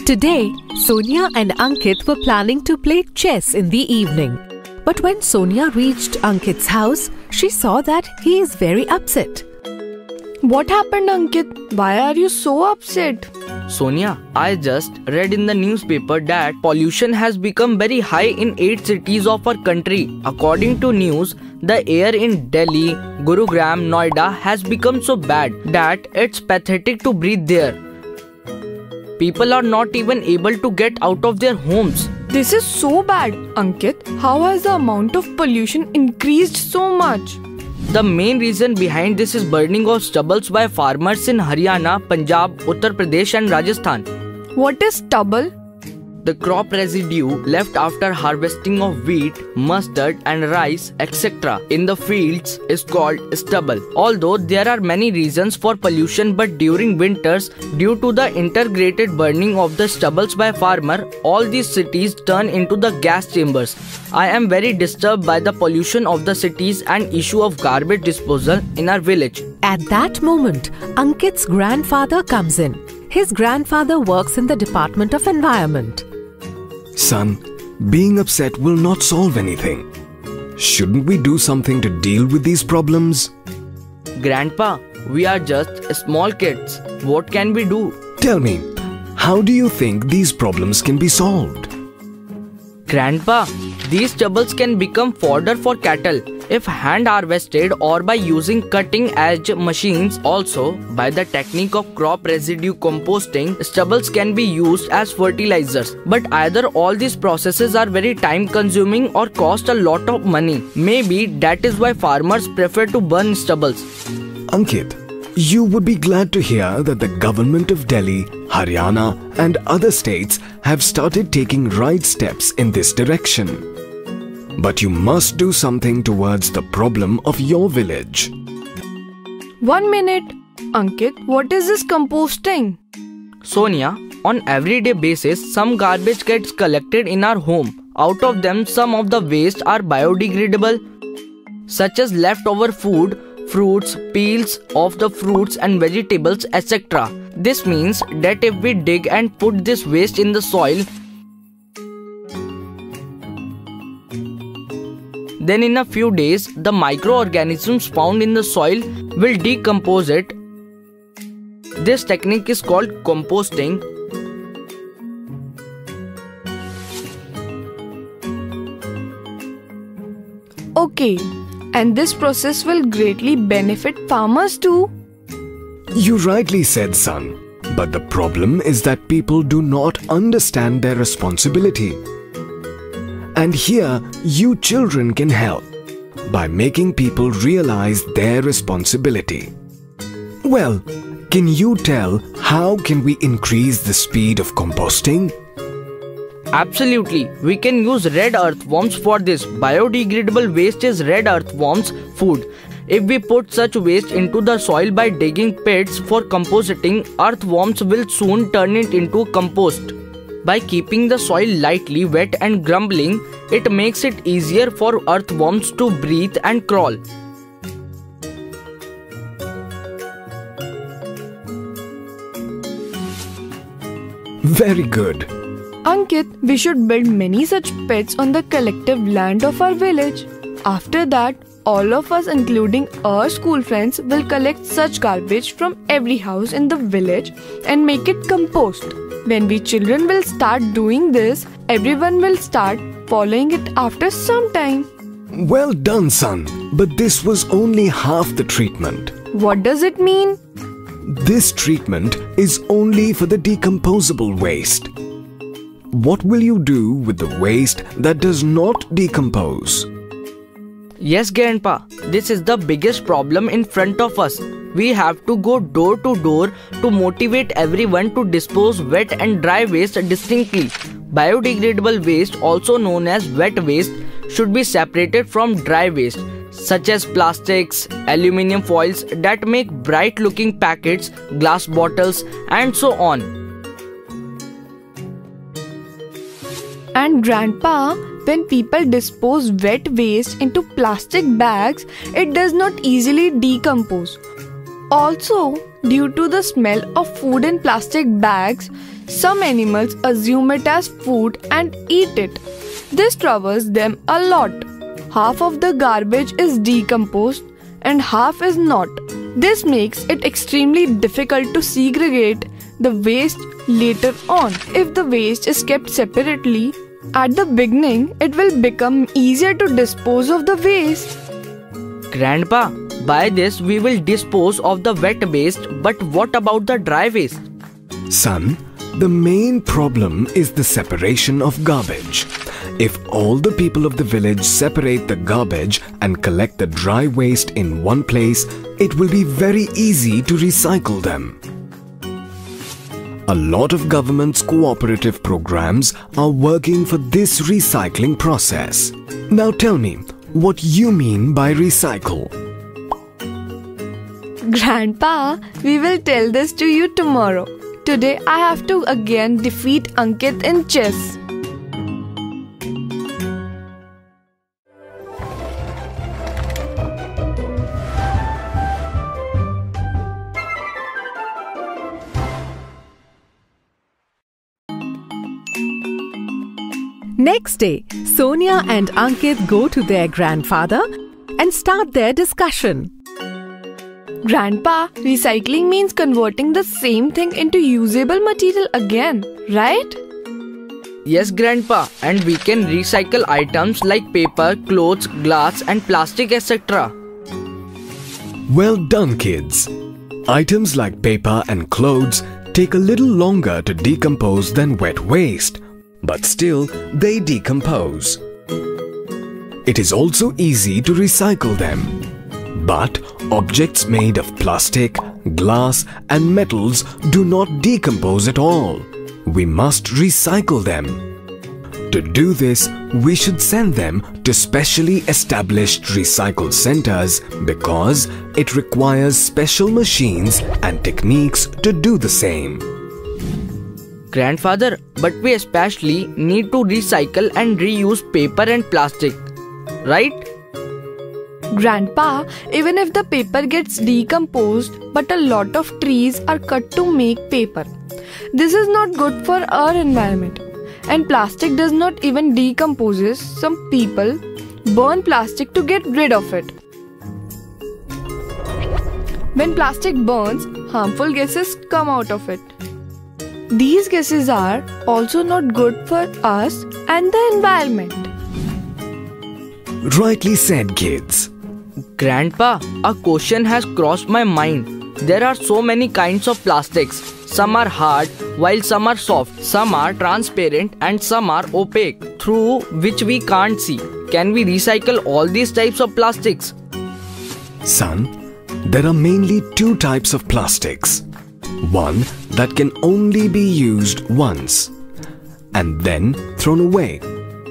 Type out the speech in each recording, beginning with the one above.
Today, Sonia and Ankit were planning to play chess in the evening. But when Sonia reached Ankit's house, she saw that he is very upset. What happened, Ankit? Why are you so upset? Sonia, I just read in the newspaper that pollution has become very high in 8 cities of our country. According to news, the air in Delhi, Gurugram, Noida has become so bad that it's pathetic to breathe there. People are not even able to get out of their homes. This is so bad, Ankit. How has the amount of pollution increased so much? The main reason behind this is burning of stubbles by farmers in Haryana, Punjab, Uttar Pradesh and Rajasthan. What is stubble? The crop residue left after harvesting of wheat, mustard and rice, etc. in the fields is called stubble. Although there are many reasons for pollution, but during winters, due to the integrated burning of the stubbles by farmer, all these cities turn into the gas chambers. I am very disturbed by the pollution of the cities and issue of garbage disposal in our village. At that moment, Ankit's grandfather comes in. His grandfather works in the Department of Environment. Son, being upset will not solve anything. Shouldn't we do something to deal with these problems? Grandpa, we are just small kids. What can we do? Tell me, how do you think these problems can be solved? Grandpa, these stubbles can become fodder for cattle if hand harvested or by using cutting edge machines. Also, by the technique of crop residue composting, stubbles can be used as fertilizers. But either all these processes are very time consuming or cost a lot of money. Maybe that is why farmers prefer to burn stubbles. Ankit, you would be glad to hear that the government of Delhi, Haryana and other states have started taking right steps in this direction. But you must do something towards the problem of your village. 1 minute. Ankit, what is this composting? Sonia, on everyday basis, some garbage gets collected in our home. Out of them, some of the waste are biodegradable, such as leftover food, fruits, peels of the fruits and vegetables, etc. This means that if we dig and put this waste in the soil, then in a few days, the microorganisms found in the soil will decompose it. This technique is called composting. Okay, and this process will greatly benefit farmers too. You rightly said, son. But the problem is that people do not understand their responsibility. And here, you children can help by making people realize their responsibility. Well, can you tell how can we increase the speed of composting? Absolutely, we can use red earthworms for this. Biodegradable waste is red earthworms food. If we put such waste into the soil by digging pits for composting, earthworms will soon turn it into compost. By keeping the soil lightly wet and grumbling, it makes it easier for earthworms to breathe and crawl. Very good. Ankit, we should build many such pits on the collective land of our village. After that, all of us, including our school friends, will collect such garbage from every house in the village and make it compost. When we children will start doing this, everyone will start following it after some time. Well done, son. But this was only half the treatment. What does it mean? This treatment is only for the decomposable waste. What will you do with the waste that does not decompose? Yes, Grandpa, this is the biggest problem in front of us. We have to go door to door to motivate everyone to dispose wet and dry waste distinctly. Biodegradable waste, also known as wet waste, should be separated from dry waste, such as plastics, aluminium foils that make bright looking packets, glass bottles, and so on. And Grandpa, when people dispose wet waste into plastic bags, it does not easily decompose. Also, due to the smell of food in plastic bags, some animals assume it as food and eat it. This troubles them a lot. Half of the garbage is decomposed and half is not. This makes it extremely difficult to segregate the waste later on. If the waste is kept separately, at the beginning, it will become easier to dispose of the waste. Grandpa, by this we will dispose of the wet waste, but what about the dry waste? Son, the main problem is the separation of garbage. If all the people of the village separate the garbage and collect the dry waste in one place, it will be very easy to recycle them. A lot of government's cooperative programs are working for this recycling process. Now tell me, what you mean by recycle? Grandpa, we will tell this to you tomorrow. Today I have to again defeat Ankit in chess. Next day, Sonia and Ankit go to their grandfather and start their discussion. Grandpa, recycling means converting the same thing into usable material again, right? Yes, Grandpa, and we can recycle items like paper, clothes, glass and plastic, etc. Well done, kids. Items like paper and clothes take a little longer to decompose than wet waste, but still they decompose. It is also easy to recycle them. But objects made of plastic, glass and metals do not decompose at all. We must recycle them. To do this, we should send them to specially established recycle centers because it requires special machines and techniques to do the same. Grandfather, but we especially need to recycle and reuse paper and plastic, right? Grandpa, even if the paper gets decomposed, but a lot of trees are cut to make paper. This is not good for our environment. And plastic does not even decompose. Some people burn plastic to get rid of it. When plastic burns, harmful gases come out of it. These gases are also not good for us and the environment. Rightly said, kids. Grandpa, a question has crossed my mind. There are so many kinds of plastics. Some are hard, while some are soft. Some are transparent and some are opaque, through which we can't see. Can we recycle all these types of plastics? Son, there are mainly two types of plastics. One that can only be used once and then thrown away,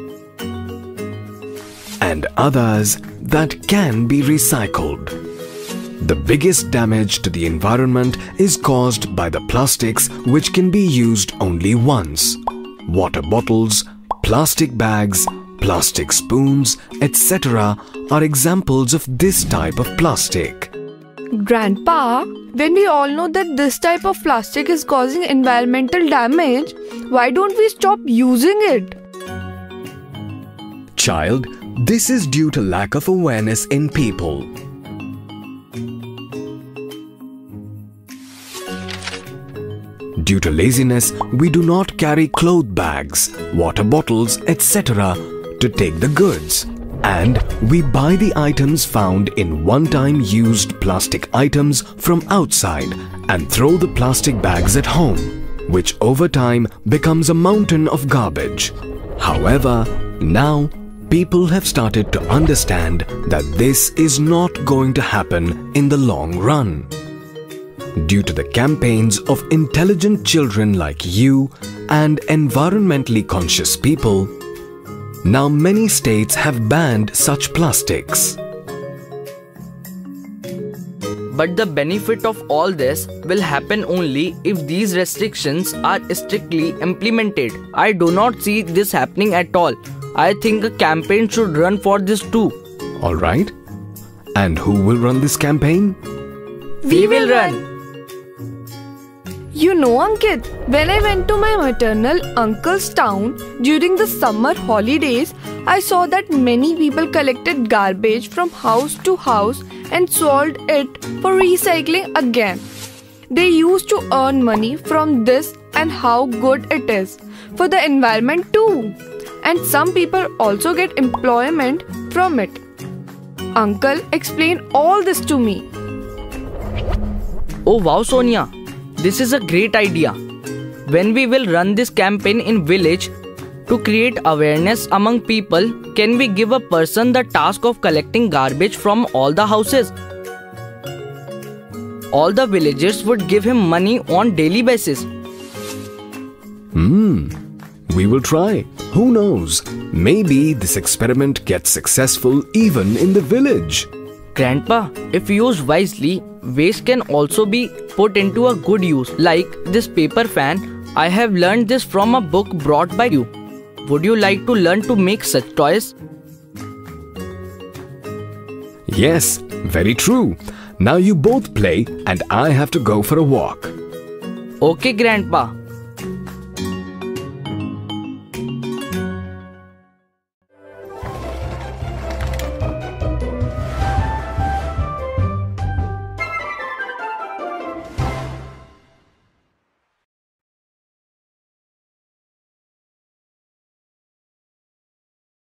and others that can be recycled. The biggest damage to the environment is caused by the plastics which can be used only once. Water bottles, plastic bags, plastic spoons, etc. are examples of this type of plastic. Grandpa, when we all know that this type of plastic is causing environmental damage, why don't we stop using it? Child, this is due to lack of awareness in people. Due to laziness, we do not carry cloth bags, water bottles, etc. to take the goods. And we buy the items found in one-time used plastic items from outside and throw the plastic bags at home, which over time becomes a mountain of garbage. However, now people have started to understand that this is not going to happen in the long run. Due to the campaigns of intelligent children like you and environmentally conscious people, now many states have banned such plastics. But the benefit of all this will happen only if these restrictions are strictly implemented. I do not see this happening at all. I think a campaign should run for this too. Alright. And who will run this campaign? We will run. You know, Ankit, when I went to my maternal uncle's town during the summer holidays, I saw that many people collected garbage from house to house and sold it for recycling again. They used to earn money from this, and how good it is for the environment too. And some people also get employment from it. Uncle explained all this to me. Oh wow, Sonia. This is a great idea. When we will run this campaign in village to create awareness among people, can we give a person the task of collecting garbage from all the houses? All the villagers would give him money on daily basis. We will try. Who knows? Maybe this experiment gets successful even in the village. Grandpa, if used wisely, waste can also be put into a good use. Like this paper fan, I have learned this from a book brought by you. Would you like to learn to make such toys? Yes, very true. Now you both play and I have to go for a walk. Okay, Grandpa.